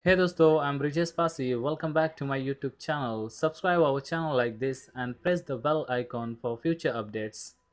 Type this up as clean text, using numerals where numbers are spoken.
Hey dosto, I'm Brijesh Pasi. Welcome back to my YouTube channel. Subscribe our channel like this and press the bell icon for future updates.